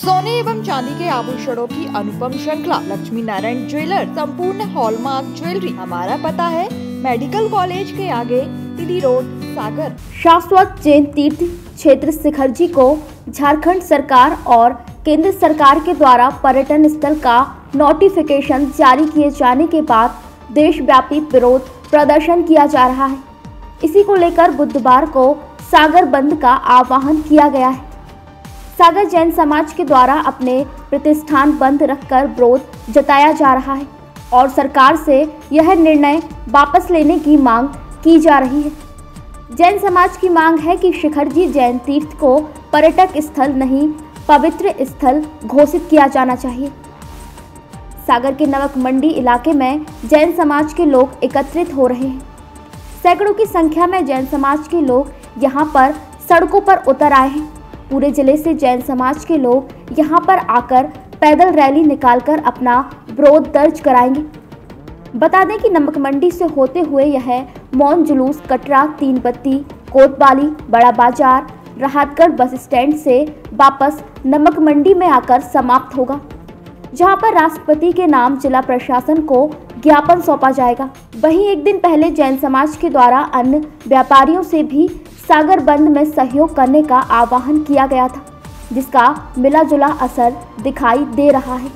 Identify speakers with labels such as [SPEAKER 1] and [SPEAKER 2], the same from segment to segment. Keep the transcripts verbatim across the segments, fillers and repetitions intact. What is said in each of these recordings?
[SPEAKER 1] सोने एवं चांदी के आभूषणों की अनुपम श्रृंखला लक्ष्मी नारायण ज्वेलर संपूर्ण हॉलमार्क ज्वेलरी। हमारा पता है मेडिकल कॉलेज के आगे, तिली रोड, सागर।
[SPEAKER 2] शाश्वत जैन तीर्थ क्षेत्र शिखरजी को झारखंड सरकार और केंद्र सरकार के द्वारा पर्यटन स्थल का नोटिफिकेशन जारी किए जाने के बाद देशव्यापी विरोध प्रदर्शन किया जा रहा है। इसी को लेकर बुधवार को सागर बंद का आह्वान किया गया है। सागर जैन समाज के द्वारा अपने प्रतिष्ठान बंद रखकर विरोध जताया जा रहा है और सरकार से यह निर्णय वापस लेने की मांग की जा रही है। जैन समाज की मांग है कि शिखरजी जैन तीर्थ को पर्यटक स्थल नहीं, पवित्र स्थल घोषित किया जाना चाहिए। सागर के नमक मंडी इलाके में जैन समाज के लोग एकत्रित हो रहे हैं। सैकड़ों की संख्या में जैन समाज के लोग यहां पर सड़कों पर उतर आए हैं। पूरे जिले से जैन समाज के लोग यहां पर आकर पैदल रैली निकालकर अपना विरोध दर्ज कराएंगे। बता दें कि नमक मंडी से होते हुए यह मौन जुलूस कटरा, तीन बत्ती, कोतवाली, बड़ा बाजार, राहतगढ़ बस स्टैंड से वापस नमक मंडी में आकर समाप्त होगा, जहां पर राष्ट्रपति के नाम जिला प्रशासन को ज्ञापन सौंपा जाएगा। वहीं एक दिन पहले जैन समाज के द्वारा अन्य व्यापारियों से भी सागर बंद में सहयोग करने का आह्वान किया गया था, जिसका मिला जुला असर दिखाई दे रहा है।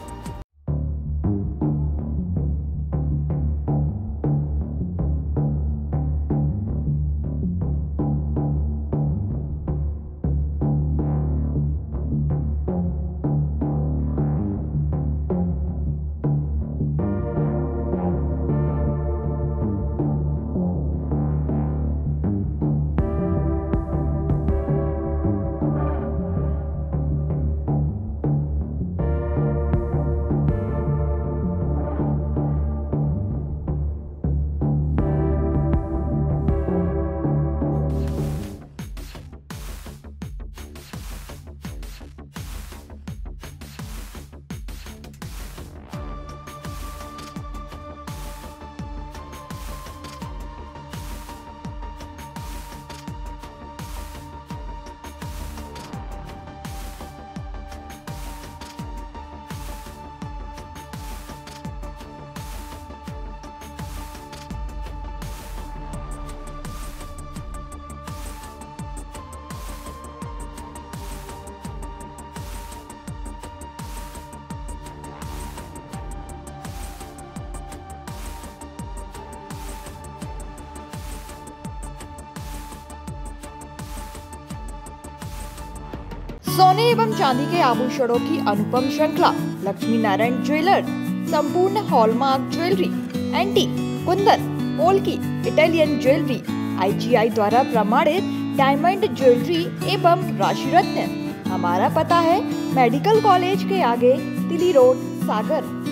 [SPEAKER 1] सोने एवं चांदी के आभूषणों की अनुपम श्रृंखला लक्ष्मी नारायण ज्वेलर संपूर्ण hallmark jewellery, antique, kundan, polki, Italian jewellery, IGI द्वारा प्रमाणित डायमंड ज्वेलरी एवं राशि रत्न। हमारा पता है मेडिकल कॉलेज के आगे, तिली रोड, सागर।